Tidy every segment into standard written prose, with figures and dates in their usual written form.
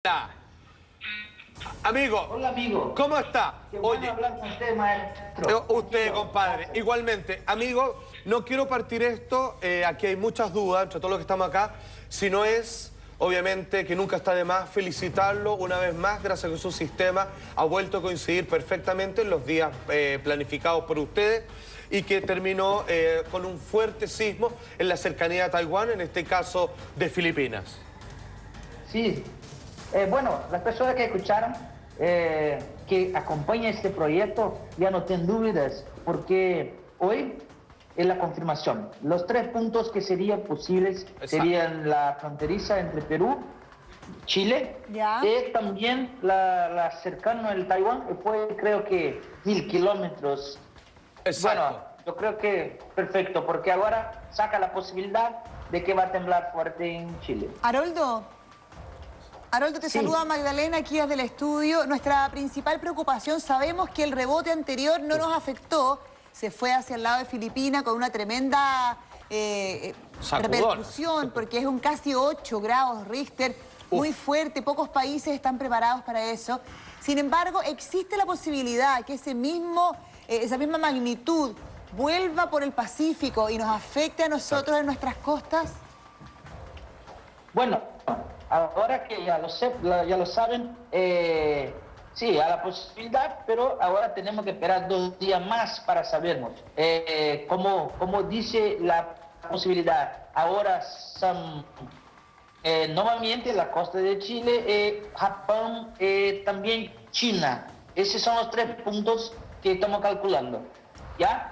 Amigo. Hola, amigo. ¿Cómo está? Qué bueno hablar con usted, maestro. Usted, compadre. Igualmente. Amigo, no quiero partir esto, aquí hay muchas dudas entre todos los que estamos acá, si no es, obviamente, que nunca está de más felicitarlo una vez más, gracias a que su sistema ha vuelto a coincidir perfectamente en los días planificados por ustedes y que terminó con un fuerte sismo en la cercanía de Taiwán, en este caso de Filipinas. Sí. Bueno, las personas que escucharon, que acompañan este proyecto, ya no tienen dudas, porque hoy es la confirmación. Los 3 puntos que serían posibles serían la fronteriza entre Perú, Chile, y también la cercana al Taiwán, que fue creo que 1000 kilómetros. Exacto. Bueno, yo creo que perfecto, porque ahora saca la posibilidad de que va a temblar fuerte en Chile. Haroldo, te saluda Magdalena aquí desde el estudio. Nuestra principal preocupación, sabemos que el rebote anterior no nos afectó, se fue hacia el lado de Filipinas con una tremenda repercusión, porque es un casi 8 grados Richter, muy fuerte, pocos países están preparados para eso. Sin embargo, existe la posibilidad que esa misma magnitud vuelva por el Pacífico y nos afecte a nosotros en nuestras costas. Bueno, ahora que ya lo saben, sí, a la posibilidad, pero ahora tenemos que esperar 2 días más para sabernos. Como dice la posibilidad, ahora son nuevamente la costa de Chile, Japón, también China. Esos son los 3 puntos que estamos calculando, ¿ya?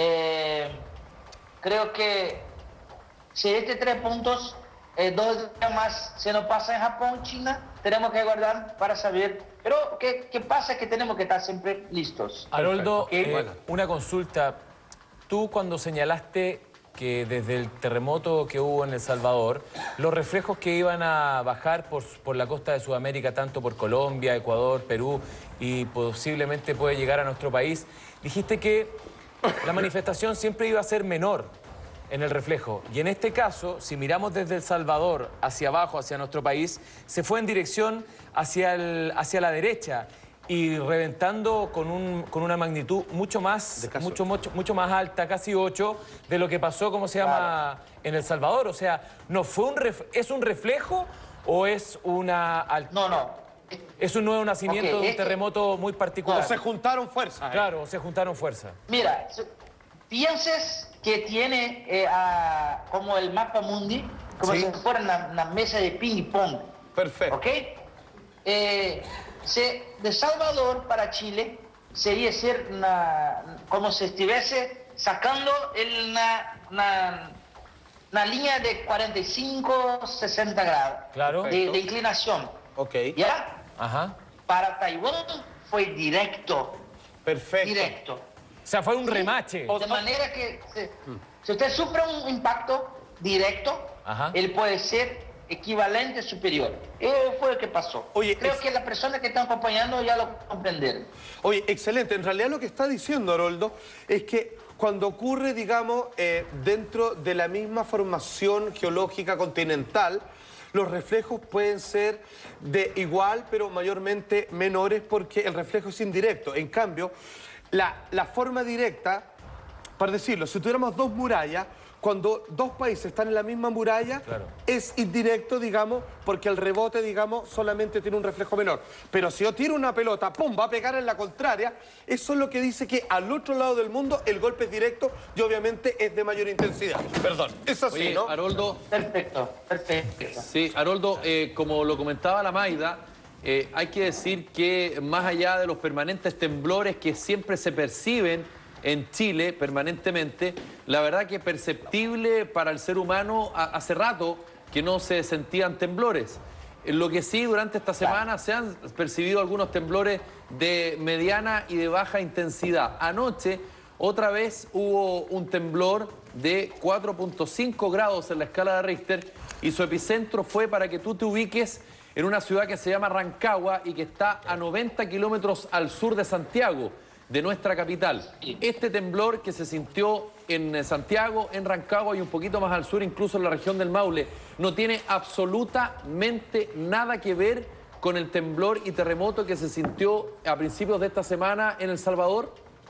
Creo que si estos 3 puntos... 2 días más se nos pasa en Japón, China, tenemos que guardar para saber. Pero ¿qué pasa? Es que tenemos que estar siempre listos. Haroldo, una consulta. Tú cuando señalaste que desde el terremoto que hubo en El Salvador, los reflejos que iban a bajar por la costa de Sudamérica, tanto por Colombia, Ecuador, Perú y posiblemente puede llegar a nuestro país, dijiste que la manifestación siempre iba a ser menor en el reflejo. Y en este caso, si miramos desde El Salvador hacia abajo, hacia nuestro país, se fue en dirección hacia la derecha y reventando con una magnitud mucho más alta, casi 8, de lo que pasó, ¿cómo se llama?, en El Salvador. O sea, ¿no fue ¿es un reflejo o es una... No. Es un nuevo nacimiento de un terremoto muy particular? O se juntaron fuerzas. Claro, o se juntaron fuerzas. Mira, pienses que tiene como el mapa mundi, como si fuera una mesa de ping-pong. Perfecto. ¿Ok? De Salvador para Chile sería ser como si estuviese sacando una línea de 45, 60 grados. Claro. De inclinación. Ok. ¿Ya? Ajá. Para Taiwán fue directo. Perfecto. Directo. O sea, fue un remache. De manera que si usted sufre un impacto directo, él puede ser equivalente superior. Eso fue lo que pasó. Oye, creo que las personas que están acompañando ya lo comprendieron. Oye, excelente. En realidad lo que está diciendo Haroldo es que cuando ocurre, digamos, dentro de la misma formación geológica continental, los reflejos pueden ser de igual, pero mayormente menores porque el reflejo es indirecto. En cambio, la forma directa, para decirlo, si tuviéramos 2 murallas, cuando 2 países están en la misma muralla, es indirecto, digamos, porque el rebote, digamos, solamente tiene un reflejo menor. Pero si yo tiro una pelota, ¡pum!, va a pegar en la contraria, eso es lo que dice que al otro lado del mundo el golpe es directo y obviamente es de mayor intensidad. Perdón, es así, oye, ¿no? Haroldo. Perfecto. Sí, Haroldo, como lo comentaba la Maida, hay que decir que más allá de los permanentes temblores que siempre se perciben en Chile permanentemente, la verdad que perceptible para el ser humano hace rato que no se sentían temblores. Lo que sí, durante esta semana se han percibido algunos temblores de mediana y de baja intensidad. Anoche, otra vez hubo un temblor de 4.5 grados en la escala de Richter y su epicentro fue, para que tú te ubiques, en una ciudad que se llama Rancagua y que está a 90 kilómetros al sur de Santiago, de nuestra capital. Este temblor que se sintió en Santiago, en Rancagua y un poquito más al sur, incluso en la región del Maule, no tiene absolutamente nada que ver con el temblor y terremoto que se sintió a principios de esta semana en El Salvador?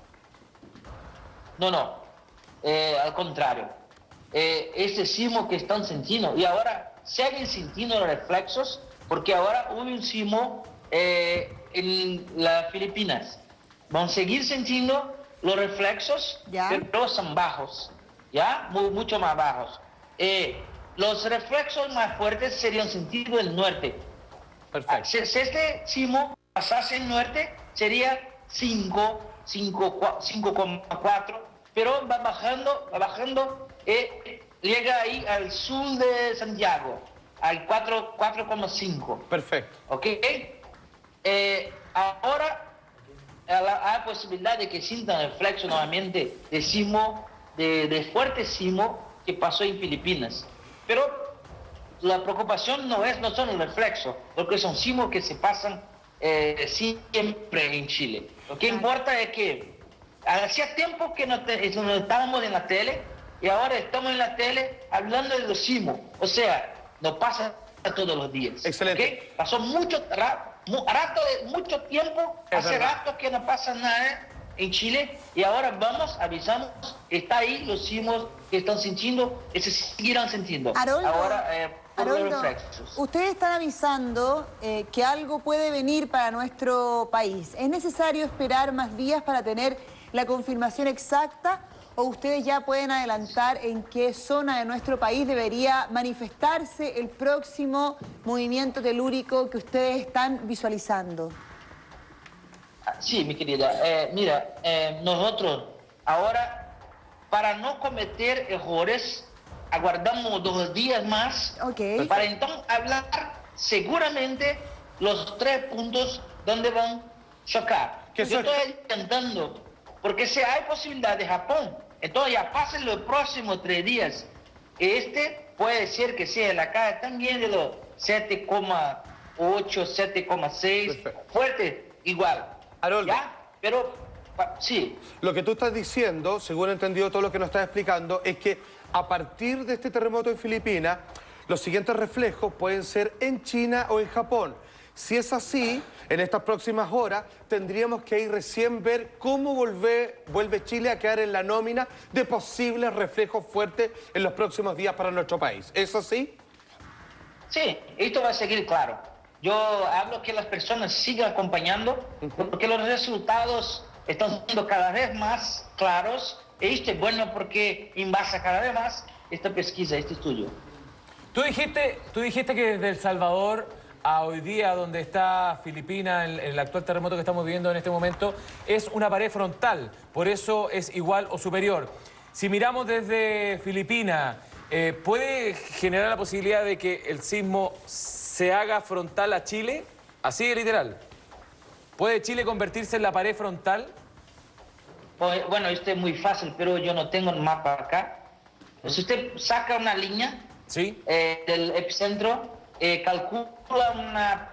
No, no. Al contrario. Este sismo que están sintiendo, y ahora siguen sintiendo los reflexos, porque ahora hubo un sismo en las Filipinas. Van a seguir sintiendo los reflexos, ¿Ya? pero son bajos, ¿ya? Mucho más bajos. Los reflexos más fuertes serían sentidos en el norte. Perfecto. Si este sismo pasase en norte, sería 5,4, pero va bajando, llega ahí al sur de Santiago, al 4,5. Perfecto. ¿Ok? Ahora hay posibilidad de que sientan el reflexo nuevamente de sismo, de fuerte sismo que pasó en Filipinas. Pero la preocupación no son los reflexos, porque son sismos que se pasan siempre en Chile. Lo que importa es que hacía tiempo que no estábamos en la tele y ahora estamos en la tele hablando de los sismos. O sea, no pasa todos los días. Excelente. ¿Okay? Pasó mucho tiempo, hace rato que no pasa nada en Chile y ahora avisamos, está ahí los sismos que están sintiendo y se seguirán sintiendo. Haroldo, Ahora, por los Haroldo, reflexos. ustedes están avisando que algo puede venir para nuestro país. ¿Es necesario esperar más días para tener la confirmación exacta o ustedes ya pueden adelantar en qué zona de nuestro país debería manifestarse el próximo movimiento telúrico que ustedes están visualizando? Sí, mi querida. Mira, nosotros ahora, para no cometer errores, aguardamos 2 días más Ok. para entonces hablar seguramente los 3 puntos donde van a chocar. ¿Qué Yo son? estoy intentando, porque si hay posibilidad de Japón, entonces ya pasen los próximos 3 días. Puede ser que sea la calle también de los 7,8, 7,6, Perfecto. fuerte, igual. Haroldo. ¿Ya? Pero, sí. Lo que tú estás diciendo, según he entendido todo lo que nos estás explicando, es que a partir de este terremoto en Filipinas, los siguientes reflejos pueden ser en China o en Japón. Si es así, en estas próximas horas tendríamos que ir recién ver cómo vuelve Chile a quedar en la nómina de posibles reflejos fuertes en los próximos días para nuestro país. ¿Es así? Sí, esto va a seguir claro. Yo hablo que las personas sigan acompañando, porque los resultados están siendo cada vez más claros. Esto es bueno porque envasa cada vez más esta pesquisa, este estudio. Tú dijiste que desde El Salvador a hoy día, donde está Filipinas, el actual terremoto que estamos viviendo en este momento, es una pared frontal, por eso es igual o superior. Si miramos desde Filipinas, ¿puede generar la posibilidad de que el sismo se haga frontal a Chile? Así de literal. ¿Puede Chile convertirse en la pared frontal? Bueno, esto es muy fácil, pero yo no tengo el mapa acá. Si usted saca una línea Sí. del epicentro, calcula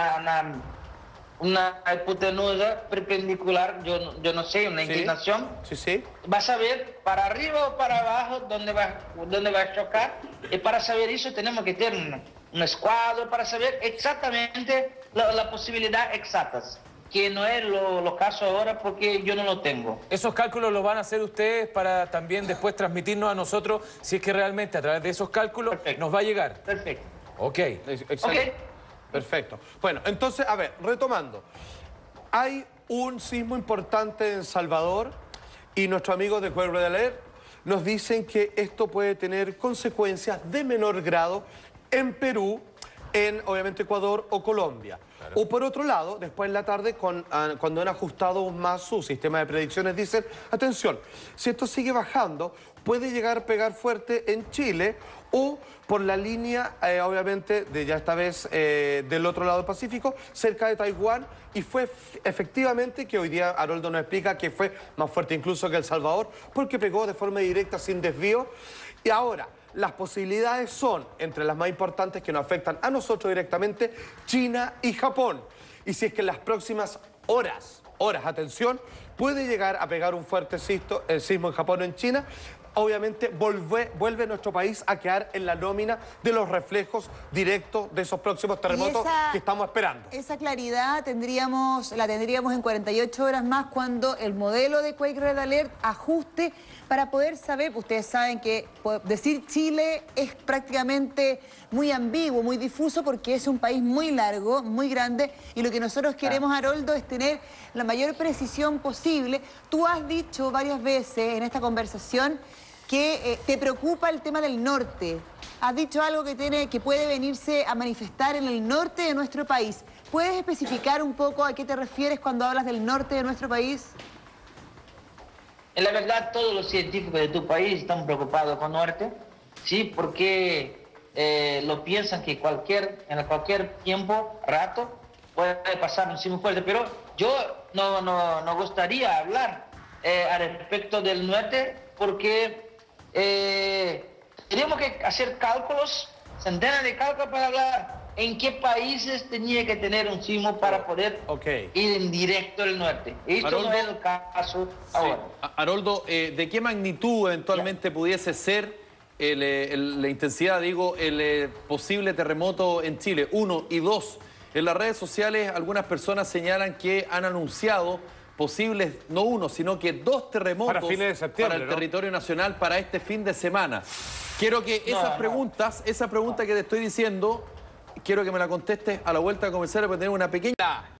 una hipotenusa perpendicular, yo no sé, una Sí. inclinación. Sí. Vas a ver para arriba o para abajo dónde va a chocar. Y para saber eso tenemos que tener un escuadro para saber exactamente la posibilidad exactas, que no es lo caso ahora porque yo no lo tengo. ¿Esos cálculos los van a hacer ustedes para también después transmitirnos a nosotros si es que realmente a través de esos cálculos Perfecto. nos va a llegar? Perfecto. Ok. Excelente. Perfecto. Bueno, entonces, a ver, retomando. Hay un sismo importante en Salvador y nuestros amigos de Weather Alert nos dicen que esto puede tener consecuencias de menor grado en Perú, en obviamente Ecuador o Colombia. Claro. O por otro lado, después en la tarde, cuando han ajustado aún más su sistema de predicciones, dicen, atención, si esto sigue bajando, puede llegar a pegar fuerte en Chile o por la línea, obviamente, de ya esta vez del otro lado del Pacífico, cerca de Taiwán, y fue efectivamente que hoy día Haroldo nos explica que fue más fuerte incluso que El Salvador, porque pegó de forma directa, sin desvío. Y ahora, las posibilidades son, entre las más importantes que nos afectan a nosotros directamente, China y Japón. Y si es que en las próximas horas, atención, puede llegar a pegar un fuerte sismo en Japón o en China, obviamente vuelve nuestro país a quedar en la nómina de los reflejos directos de esos próximos terremotos que estamos esperando. Esa claridad la tendríamos en 48 horas más cuando el modelo de Quake Red Alert ajuste para poder saber. Ustedes saben que decir Chile es prácticamente muy ambiguo, muy difuso, porque es un país muy largo, muy grande, y lo que nosotros queremos, Haroldo, es tener la mayor precisión posible. Tú has dicho varias veces en esta conversación que te preocupa el tema del norte. Has dicho algo que puede venirse a manifestar en el norte de nuestro país. ¿Puedes especificar un poco a qué te refieres cuando hablas del norte de nuestro país? En la verdad, todos los científicos de tu país están preocupados con norte, ¿sí? Porque lo piensan que en cualquier tiempo, rato, puede pasar un sismo fuerte. Pero yo no gustaría hablar al respecto del norte porque tenemos que hacer cálculos, centenas de cálculos para hablar en qué países tenía que tener un sismo para poder ir en directo al norte. Esto Haroldo, no es el caso ahora. Haroldo, ¿de qué magnitud eventualmente pudiese ser la intensidad, el posible terremoto en Chile? 1 y 2. En las redes sociales algunas personas señalan que han anunciado posibles, no 1, sino que 2 terremotos para fines de septiembre, para el territorio nacional para este fin de semana. Quiero que esa pregunta que te estoy diciendo, quiero que me la contestes a la vuelta de comercial, porque tenemos una pequeña...